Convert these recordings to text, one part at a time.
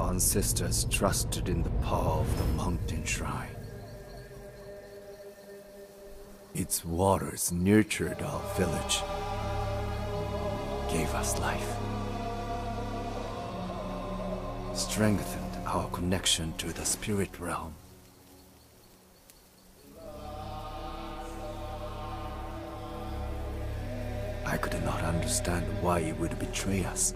our ancestors trusted in the power of the mountain shrine. Its waters nurtured our village, gave us life, strengthened our connection to the spirit realm. I could not understand why he would betray us.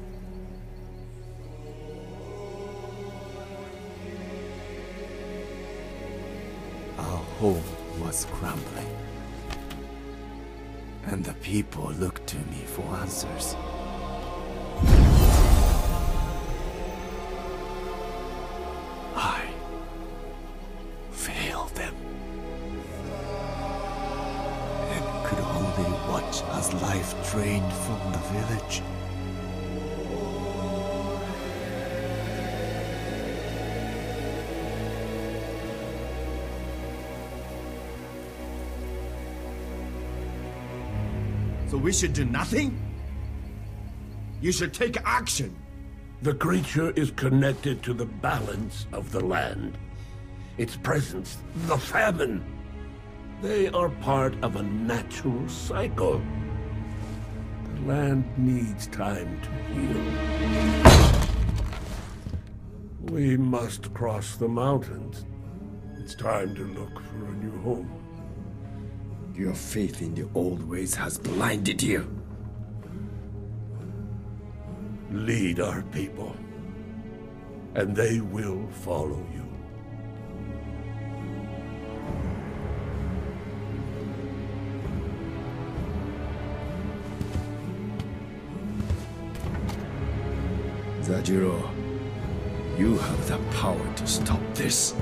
Our home was crumbling, and the people looked to me for answers. I failed them, and could only watch as life drained from the village. So we should do nothing? You should take action. The creature is connected to the balance of the land. Its presence, the famine. They are part of a natural cycle. The land needs time to heal. We must cross the mountains. It's time to look for a new home. Your faith in the old ways has blinded you. Lead our people, and they will follow you. Zajiro, you have the power to stop this.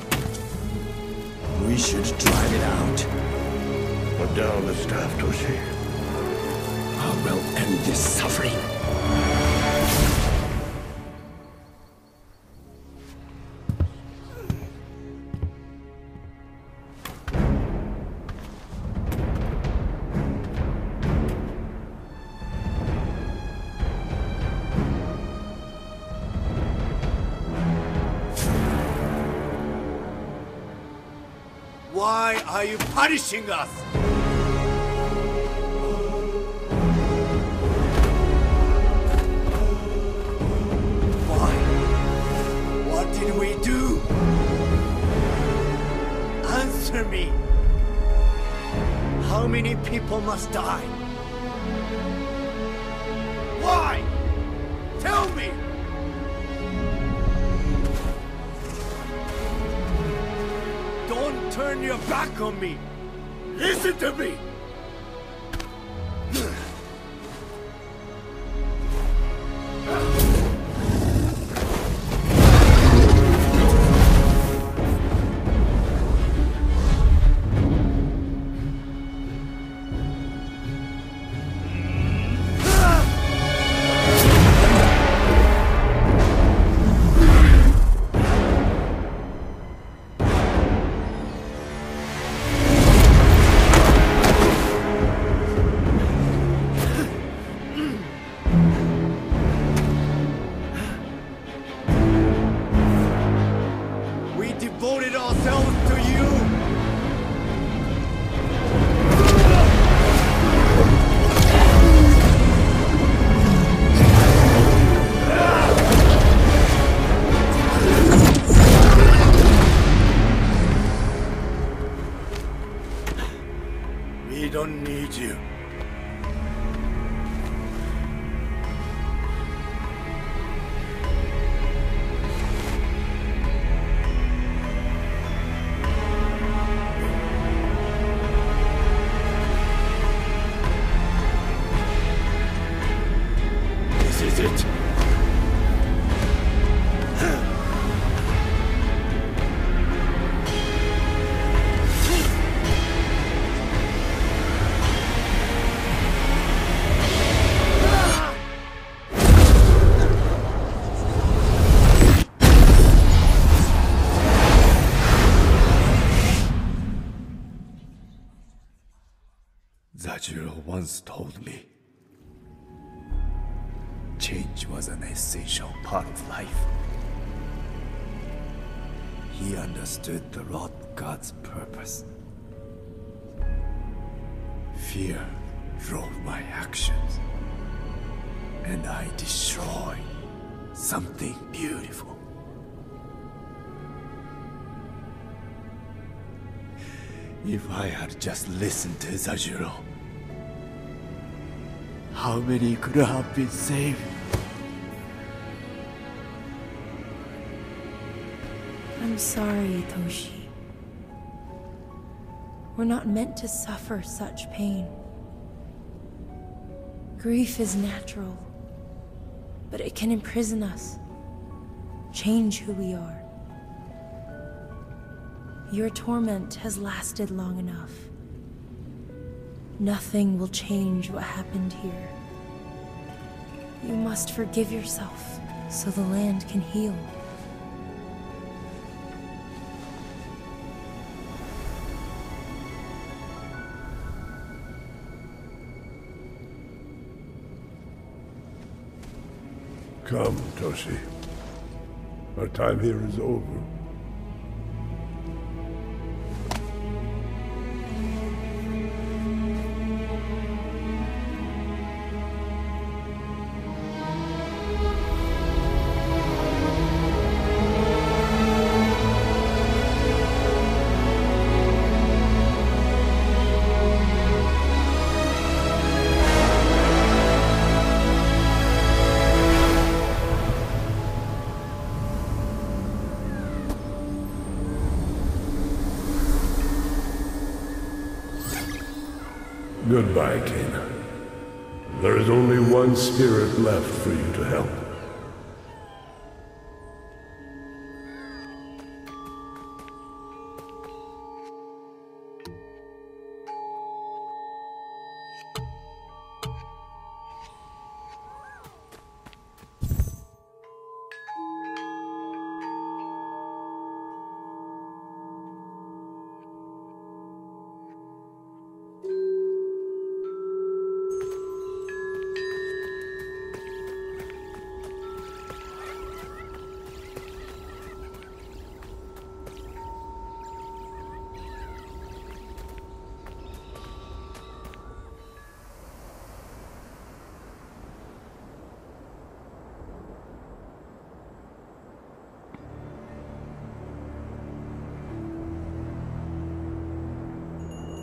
We should drive it out. Put down the staff, Toshi. I will end this suffering. Why are you punishing us? Why? What did we do? Answer me. How many people must die? Why? Tell me! Don't turn your back on me! Listen to me! Devoted ourselves to you! We don't need you. This is it. Zajiro once told me, change was an essential part of life. he understood the wrought God's purpose. Fear drove my actions, and I destroyed something beautiful. If I had just listened to Zajuro, how many could have been saved? I'm sorry, Itoshi. We're not meant to suffer such pain. Grief is natural, but it can imprison us, change who we are. Your torment has lasted long enough. Nothing will change what happened here. You must forgive yourself so the land can heal. Come, Toshi. Our time here is over. Goodbye, Kena. There is only one spirit left for you to help.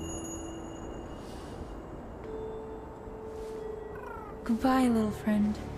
Goodbye, little friend.